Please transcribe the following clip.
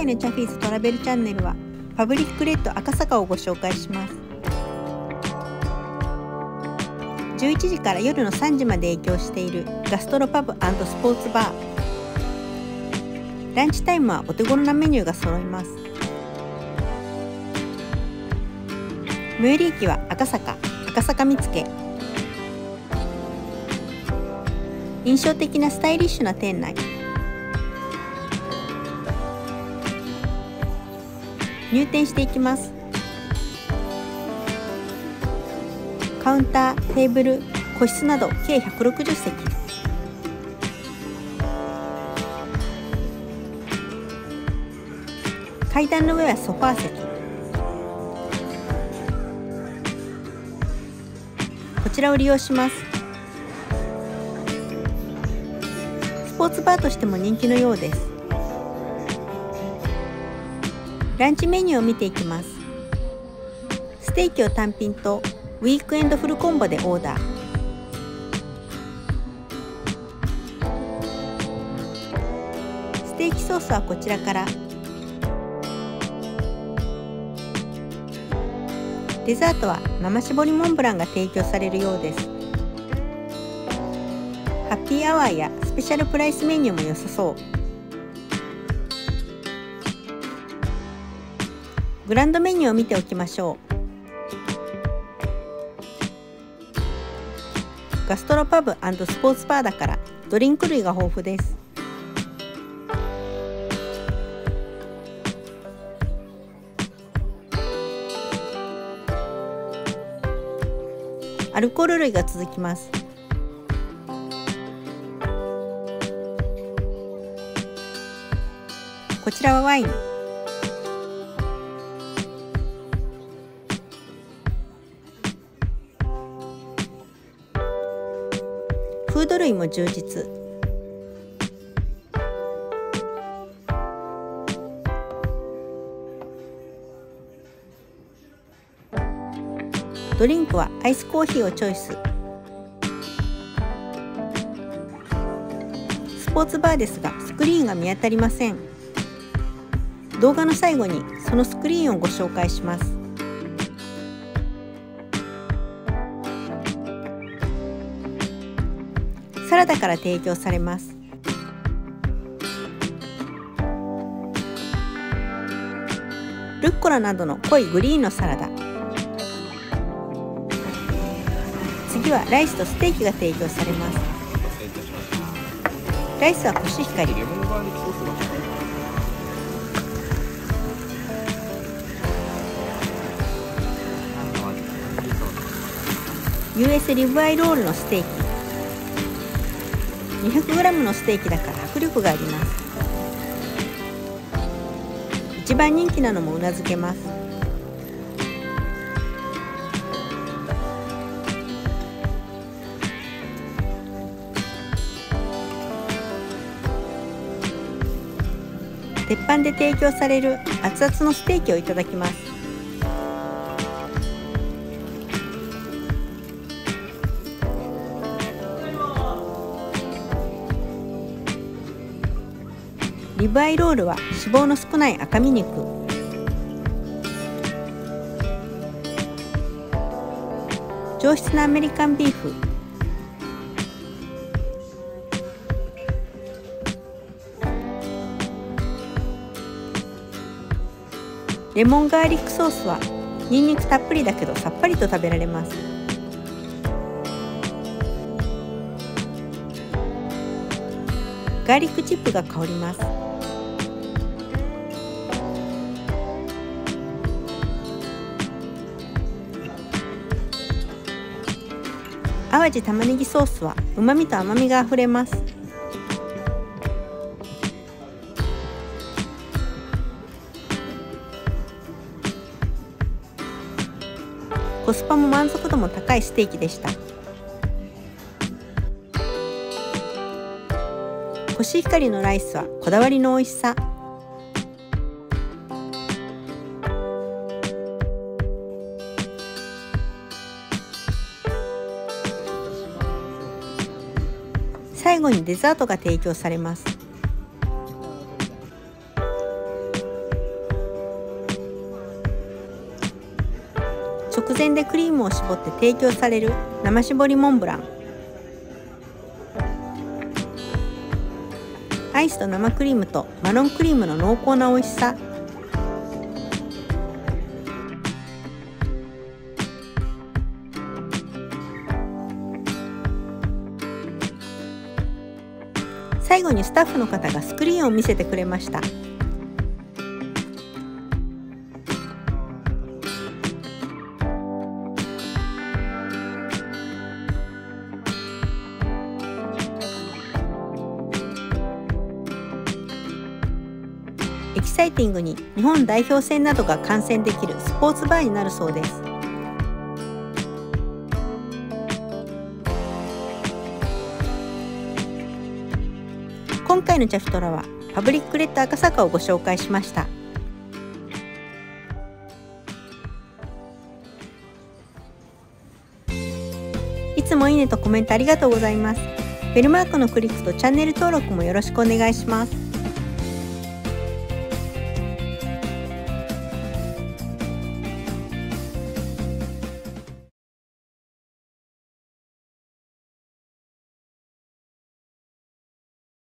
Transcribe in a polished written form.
回のチャフィーズトラベルチャンネルはパブリックレッド赤坂をご紹介します。11時から夜の3時まで営業しているガストロパブ&スポーツバー。ランチタイムはお手頃なメニューが揃います。最寄り駅は赤坂見附。印象的なスタイリッシュな店内。入店していきます。カウンター、テーブル、個室など計160席。階段の上はソファー席。こちらを利用します。スポーツバーとしても人気のようです。ランチメニューを見ていきます。ステーキを単品とウィークエンドフルコンボでオーダー。ステーキソースはこちらから。デザートは生搾りモンブランが提供されるようです。ハッピーアワーやスペシャルプライスメニューも良さそう。グランドメニューを見ておきましょう。ガストロパブ&スポーツバーだからドリンク類が豊富です。アルコール類が続きます。こちらはワイン。フード類も充実。ドリンクはアイスコーヒーをチョイス。スポーツバーですがスクリーンが見当たりません。動画の最後にそのスクリーンをご紹介します。サラダから提供されます。ルッコラなどの濃いグリーンのサラダ。次はライスとステーキが提供されます。ライスはコシヒカリ。US リブアイロールのステーキ。200g のステーキだから迫力があります。一番人気なのもうなずけます。鉄板で提供される熱々のステーキをいただきます。リブアイロールは脂肪の少ない赤身肉。上質なアメリカンビーフ。レモンガーリックソースはニンニクたっぷりだけどさっぱりと食べられます。ガーリックチップが香ります。淡路玉ねぎソースは旨味と甘みがあふれます。コスパも満足度も高いステーキでした。コシヒカリのライスはこだわりの美味しさ。最後にデザートが提供されます。 前でクリームを絞って提供される生搾りモンブラン。アイスと生クリームとマロンクリームの濃厚な美味しさ。最後にスタッフの方がスクリーンを見せてくれました。エキサイティングに日本代表戦などが観戦できるスポーツバーになるそうです。今回のチャフトラはパブリックレッド赤坂をご紹介しました。いつもいいねとコメントありがとうございます。ベルマークのクリックとチャンネル登録もよろしくお願いします。